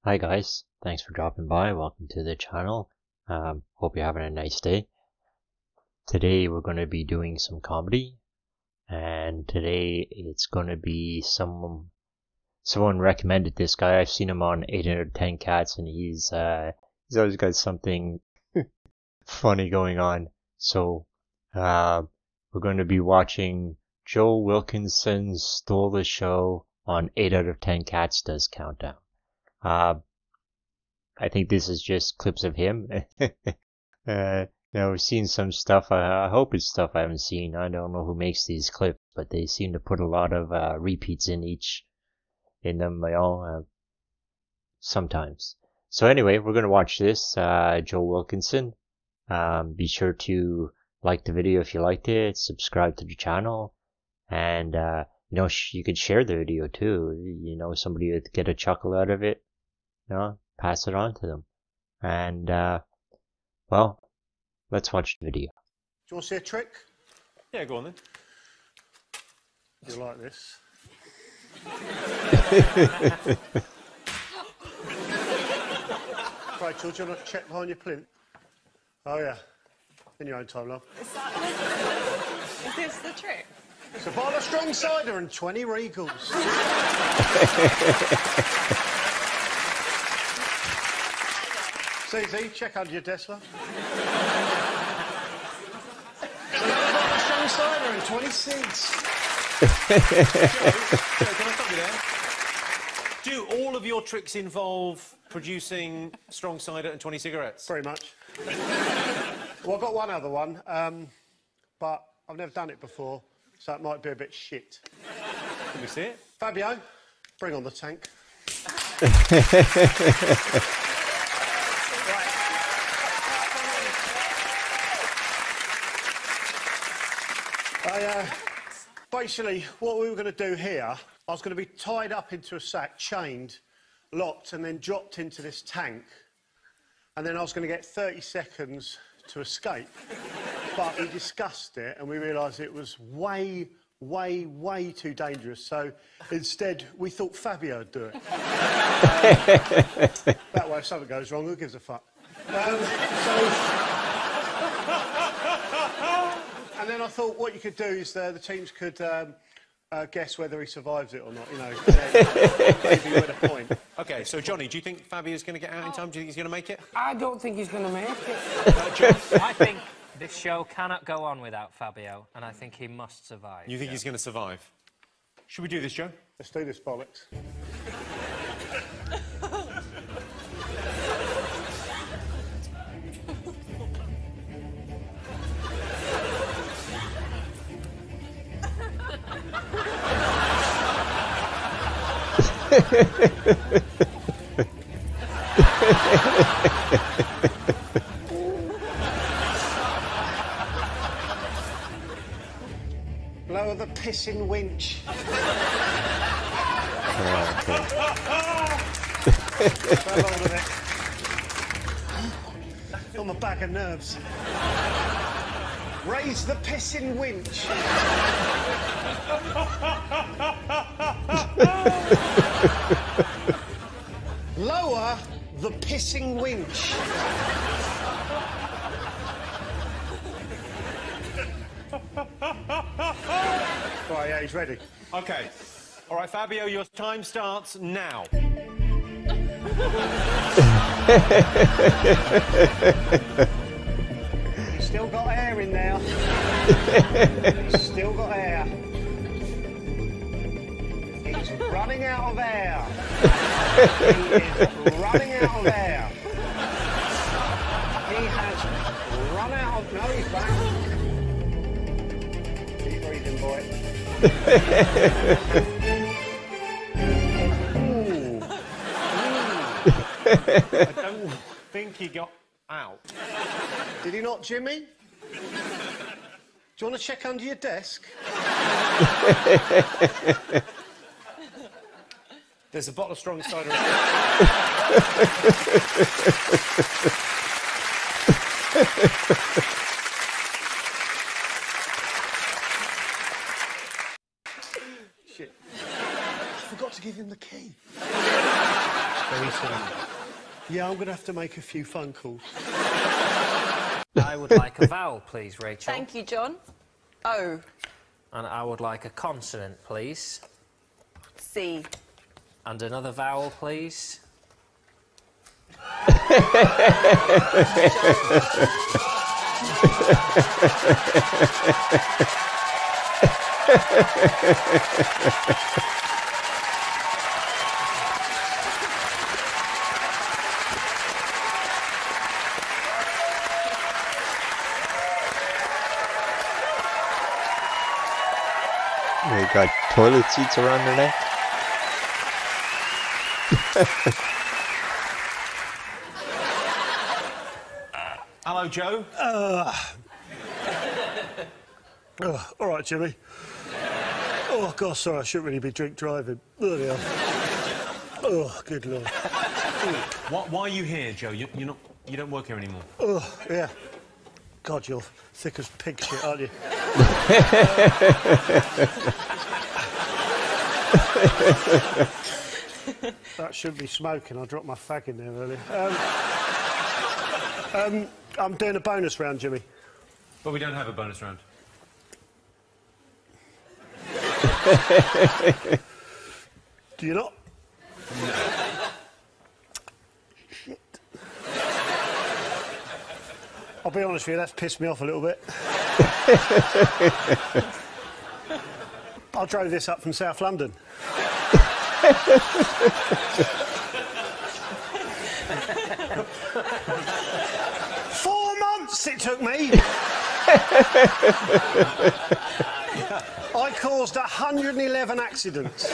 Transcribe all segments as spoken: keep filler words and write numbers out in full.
Hi guys, thanks for dropping by. Welcome to the channel. Um, hope you're having a nice day. Today we're going to be doing some comedy, and today it's going to be some someone recommended this guy. I've seen him on eight out of ten Cats, and he's uh he's always got something funny going on. So uh, we're going to be watching Joe Wilkinson Stole the Show on eight out of ten Cats Does Countdown. Uh, I think this is just clips of him. uh, you know, we've seen some stuff. I, I hope it's stuff I haven't seen. I don't know who makes these clips, but they seem to put a lot of uh, repeats in each, in them, you know, uh, sometimes. So anyway, we're gonna watch this. Uh, Joe Wilkinson. Um, be sure to like the video if you liked it. Subscribe to the channel, and uh, you know, sh you could share the video too. You know, somebody would get a chuckle out of it. You know, pass it on to them. And, uh, well, let's watch the video. Do you want to see a trick? Yeah, go on then. You like this? Rachel, do you want to check behind your plinth? Oh, yeah. In your own time, love. Is, that... Is this the trick? It's a bottle of strong cider and twenty Regals. C Z, check under your desk, love. Strong cider and twenty cigs. Joe, Joe, can I stop you there? Do all of your tricks involve producing strong cider and twenty cigarettes? Very much. Well, I've got one other one, um, but I've never done it before, so it might be a bit shit. Can we see it? Fabio, bring on the tank. I, uh, basically, what we were going to do here, I was going to be tied up into a sack, chained, locked, and then dropped into this tank. And then I was going to get thirty seconds to escape. But he discussed it, and we realised it was way, way, way too dangerous. So instead, we thought Fabio would do it. um, that way, if something goes wrong, who gives a fuck? Um, so... And then I thought what you could do is uh, the teams could um, uh, guess whether he survives it or not, you know. Maybe with a point. OK, so, Johnny, do you think Fabio's going to get out in time? Do you think he's going to make it? I don't think he's going to make it. Uh, Joe? I think this show cannot go on without Fabio, and I think he must survive. You think yeah. he's going to survive? Should we do this, Joe? Let's do this, bollocks. Lower the pissing winch. Oh, okay. Grab hold of it. On my bag of nerves. Raise the pissing winch. Lower the pissing winch. Right, yeah, he's ready. OK. All right, Fabio, your time starts now. He's still got air in there. He's still got air. He's running out of air. He is running out of air. He has run out of... No, he's back. Keep breathing, boy. Ooh. I don't think he got out. Did he not, Jimmy? Do you want to check under your desk? There's a bottle of strong cider. Shit. I forgot to give him the key. Very soon. Yeah, I'm going to have to make a few phone calls. I would like a vowel, please, Rachel. Thank you, John. O. And I would like a consonant, please. C. And another vowel, please. They got toilet seats around their neck. Hello, Joe. Uh, oh, all right, Jimmy. Oh, God, sorry, I shouldn't really be drink driving. Bloody hell. Oh, good Lord. What, why are you here, Joe? You, you're not, you don't work here anymore. Oh, yeah. God, you're thick as pig shit, aren't you? That shouldn't be smoking. I dropped my fag in there earlier. Um, um, I'm doing a bonus round, Jimmy. But we don't have a bonus round. Do you not? No. Shit. I'll be honest with you, that's pissed me off a little bit. I drove this up from South London. Four months it took me. I caused one hundred and eleven accidents.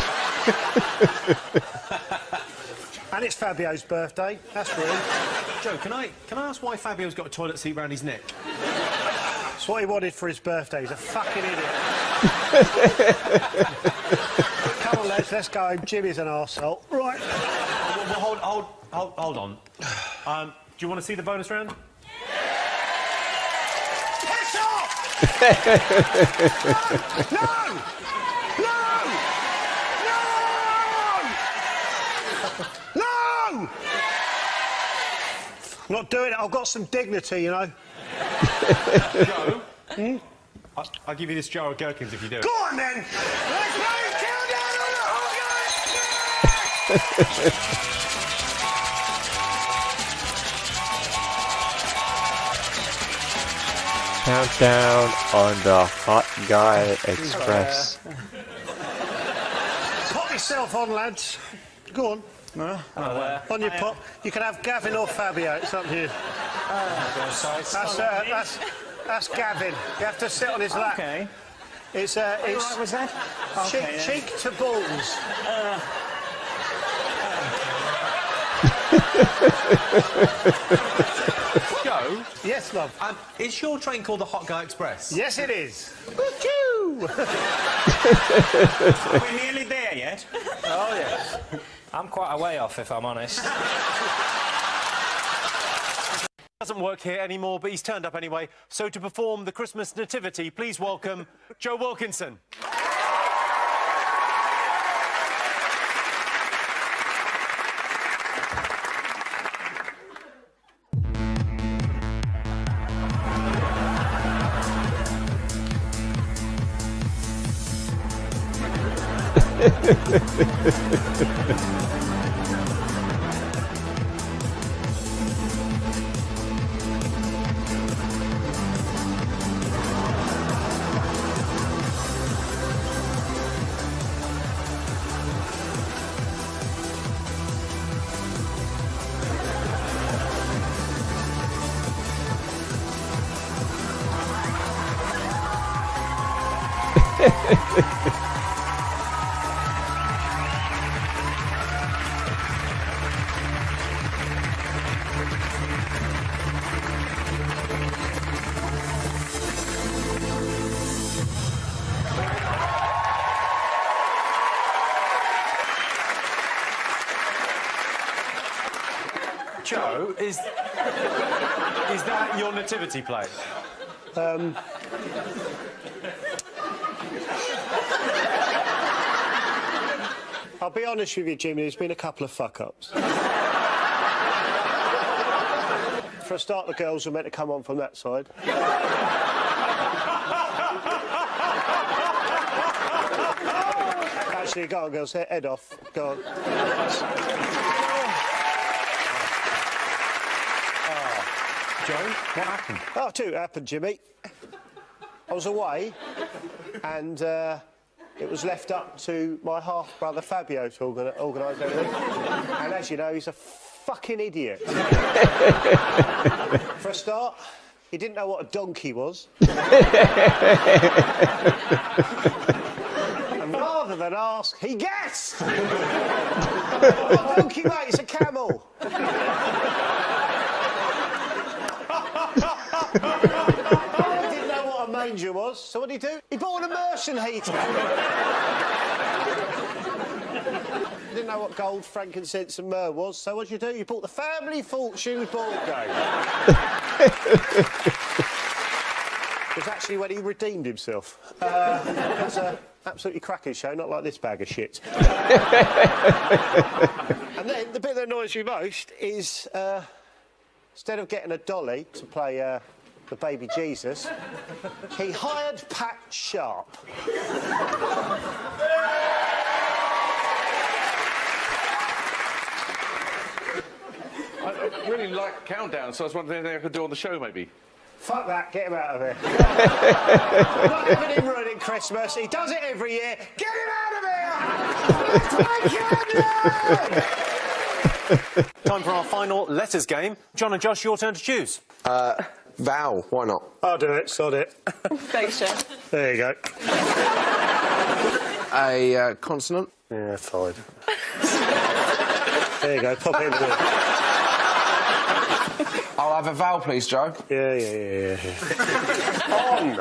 And it's Fabio's birthday. That's real. Joe, can I, can I ask why Fabio's got a toilet seat round his neck? It's what he wanted for his birthday. He's a fucking idiot. Come on, lads, let's go home. Jimmy's an arsehole. Right. Well, well, hold, hold, hold, hold on. Um, do you want to see the bonus round? Piss off! No! No! No! No! I'm not doing it. I've got some dignity, you know. Joe? Hmm? I'll, I'll give you this jar of gherkins if you do it. Go on, then! Let's play Countdown on the Countdown on the Hot Guy Express. Pop yourself on, lads. Go on. No? Oh, On your pop. You can have Gavin or Fabio. It's up to you. That's, uh, that's, that's Gavin. You have to sit on his lap. Okay. It's, uh, it's What was that? cheek, Okay, then. cheek to balls. Uh, Joe? Yes, love. Um, is your train called the Hot Guy Express? Yes, it is. Woo-choo! Are we nearly there yet? Oh, yes. I'm quite a way off, if I'm honest. Doesn't work here anymore, but he's turned up anyway. So to perform the Christmas Nativity, please welcome Joe Wilkinson. Joe, is, is that your nativity play? Um... I'll be honest with you, Jimmy, there's been a couple of fuck-ups. for a start, the girls were meant to come on from that side. Actually, go on, girls, head off. Go on. Joe, what happened? Oh, too, it happened, Jimmy. I was away, and uh, it was left up to my half-brother Fabio to organ organise everything. And as you know, he's a fucking idiot. For a start, he didn't know what a donkey was. And rather than ask, he guessed! Oh, donkey, mate, it's a camel. I didn't know what a manger was, so what did he do? He bought an immersion heater. He didn't know what gold, frankincense and myrrh was, so what did you do? You bought the family fortune ball game. It was actually when he redeemed himself. Uh, it was an absolutely cracking show, not like this bag of shit. And then the bit that annoys me most is uh, instead of getting a dolly to play uh, the baby Jesus, he hired Pat Sharp. I really like Countdown, so I was wondering if anything I could do on the show, maybe. Fuck that, get him out of here. I'm not having him ruining Christmas. He does it every year. Get him out of here! Time for our final letters game. John and Josh, your turn to choose. Uh, vowel, why not? I'll do it, sod it. Thanks, Joe. There you go. A uh, consonant? Yeah, fine. There you go, pop it in there. I'll have a vowel, please, Joe. Yeah, yeah, yeah, yeah. On!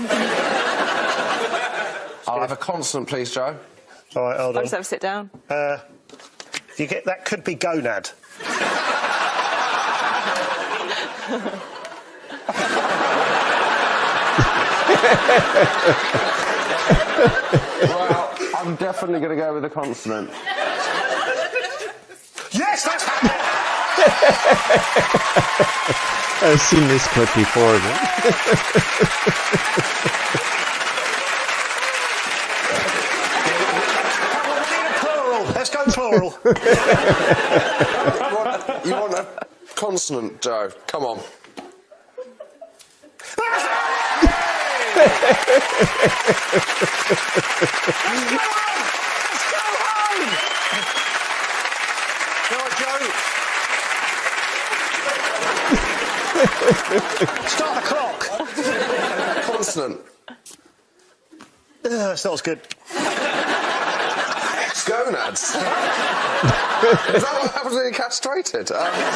I'll have a consonant, please, Joe. All right, hold I'll on. just have a sit down. Uh, you get that could be gonad. Well, I'm definitely going to go with a consonant. Yes, that's happening! I've seen this clip before, man. Plural. Let's go plural. you, want, you want a consonant, Joe? Come on. Start the clock. Consonant. Uh, that's not as good. Gonads. Is that what happens when you're castrated? Um,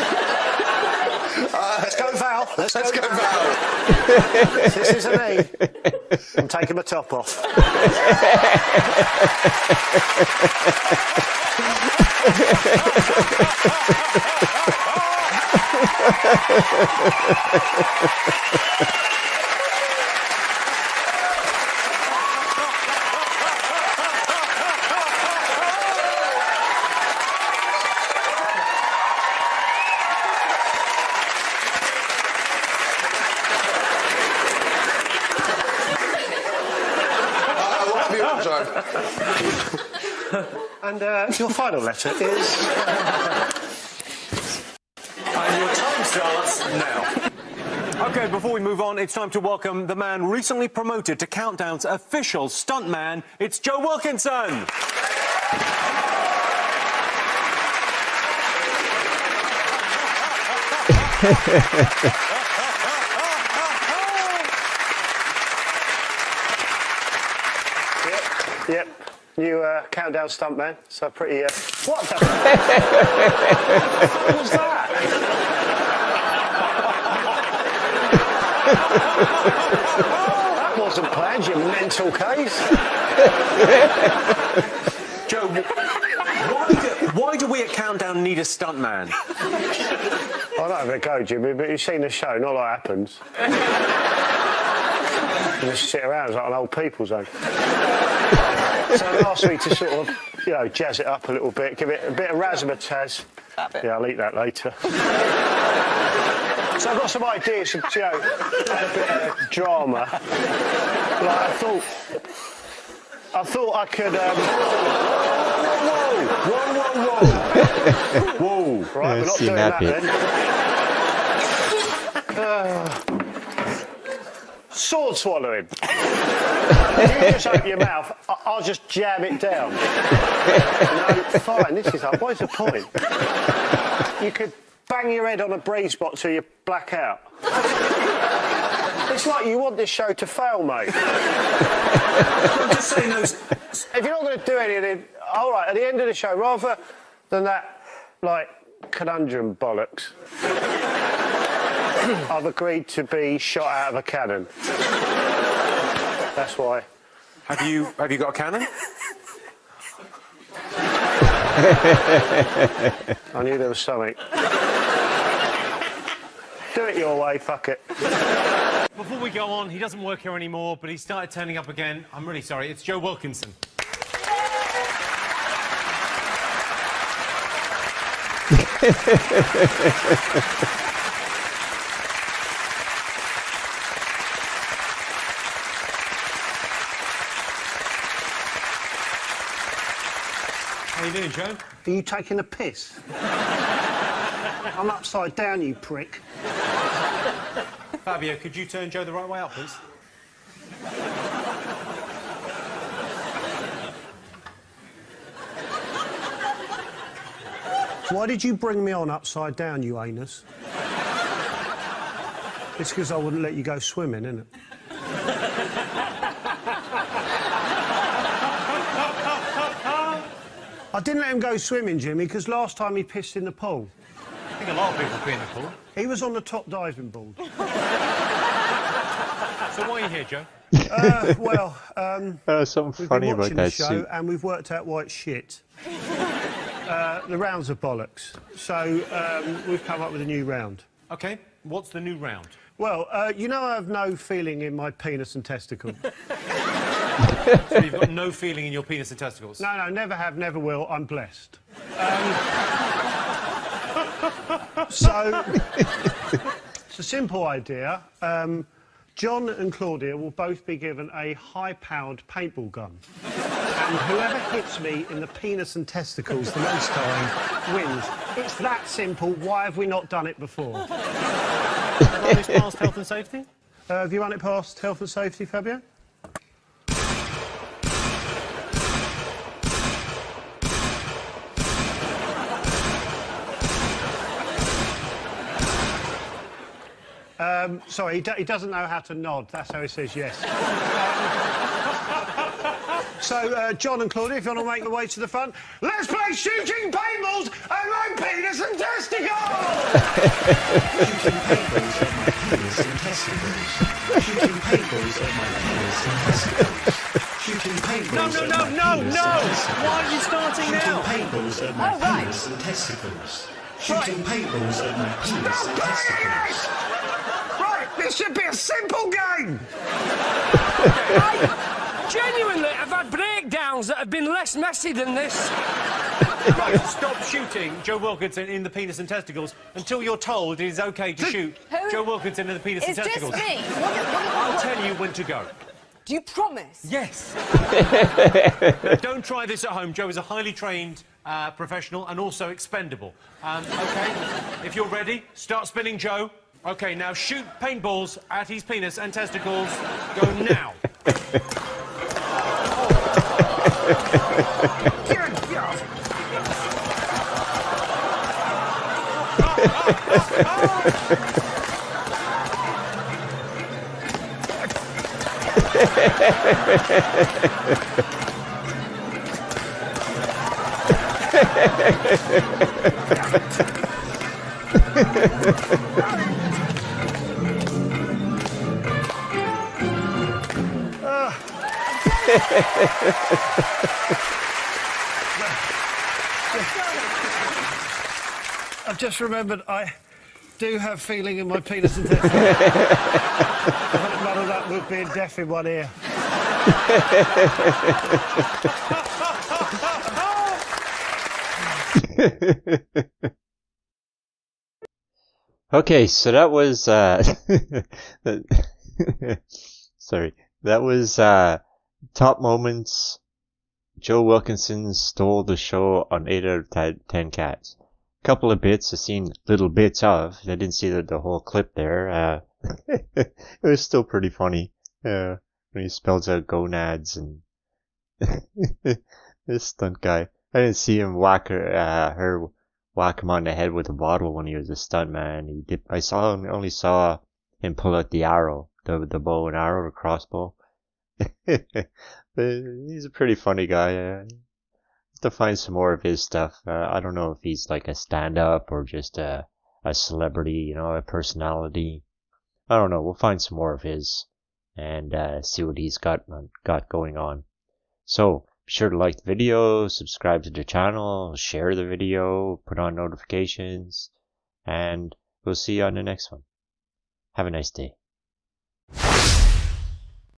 uh, let's go vowel. Let's, let's go, go vowel. vowel. This is an E. I'm taking my top off. And uh, your final letter is... And your time starts now. OK, before we move on, it's time to welcome the man recently promoted to Countdown's official stuntman. It's Joe Wilkinson. Yep, yep. New uh, Countdown stuntman, so pretty... Uh... What the... What was that? That wasn't planned, you mental case. Joe, why do, why do we at Countdown need a stuntman? I don't have a go, Jimmy, but you've seen the show, not like happens. You just sit around, it's like an old people's home. So they asked me to sort of, you know, jazz it up a little bit, give it a bit of razzmatazz. Fabio. Yeah, I'll eat that later. So I've got some ideas of, you know, a bit of drama. Like, I thought... I thought I could, um... Whoa, whoa, whoa, whoa, whoa. Right, we're not doing that, that then. Uh, sword swallowing. If you just open your mouth, I I'll just jam it down. No, fine, this is up. What is the point? You could bang your head on a breeze spot till you black out. It's like you want this show to fail, mate. I'm just saying those... If you're not going to do anything, all right, at the end of the show, rather than that, like, conundrum bollocks, I've agreed to be shot out of a cannon. That's why. Have you, have you got a cannon? I knew there was something. Do it your way, fuck it. Before we go on, he doesn't work here anymore, but he started turning up again. I'm really sorry. It's Joe Wilkinson. How you doing, Joe? Are you taking a piss? I'm upside down, you prick. Fabio, could you turn Joe the right way up, please? Why did you bring me on upside down, you anus? It's because I wouldn't let you go swimming, isn't it? I didn't let him go swimming, Jimmy, because last time he pissed in the pool. I think a lot of people pee in the pool. He was on the top diving board. So why are you here, Joe? Uh, well, um... There's something we've funny been about watching the that show, suit. and we've worked out why it's shit. Uh, the rounds are bollocks. So, um, we've come up with a new round. OK, what's the new round? Well, uh, you know I have no feeling in my penis and testicle. So you've got no feeling in your penis and testicles? No, no, never have, never will. I'm blessed. Um, so, it's a simple idea. Um, John and Claudia will both be given a high-powered paintball gun. And whoever hits me in the penis and testicles the most time wins. It's that simple. Why have we not done it before? Have you run this past health and safety? Uh, have you run it past health and safety, Fabio? Um, sorry, he, do he doesn't know how to nod. That's how he says yes. So, uh, John and Claudia, if you want to make your way to the front, let's play shooting paintballs and my penis and testicles! Shooting paintballs at my penis and testicles. Shooting paintballs at my penis and testicles. Shooting paintballs No, no, at no, my no, penis no! and testicles. Why are you starting Shooting now? paintballs at my Oh, right. penis and testicles. Shooting paintballs at my penis and testicles. Right, this should be a simple game! I genuinely have had breakdowns that have been less messy than this. Right, stop shooting Joe Wilkinson in the penis and testicles until you're told it is OK to shoot Who? Joe Wilkinson in the penis It's and just testicles. me. What, what, I'll what, tell you when to go. do you promise? Yes. Now, don't try this at home. Joe is a highly trained uh, professional and also expendable. Um, OK, if you're ready, start spinning Joe. OK, now shoot paintballs at his penis and testicles. Go now. Dear God! I've just remembered I do have feeling in my penis and testicles. I've muddled up with being deaf in one ear. Okay, so that was uh sorry. That was uh top moments. Joe Wilkinson stole the show on eight out of ten cats. Couple of bits I've seen little bits of. I didn't see the, the whole clip there. Uh it was still pretty funny. Uh when he spells out gonads and this stunt guy. I didn't see him whack her, uh, her whack him on the head with a bottle when he was a stunt man. He did. I saw him, only saw him pull out the arrow, the the bow and arrow, the crossbow. But he's a pretty funny guy. Uh, have to find some more of his stuff. Uh, I don't know if he's like a stand-up or just a a celebrity, you know, a personality. I don't know. We'll find some more of his and uh, see what he's got got going on. So, be sure to like the video, subscribe to the channel, share the video, put on notifications, and we'll see you on the next one. Have a nice day.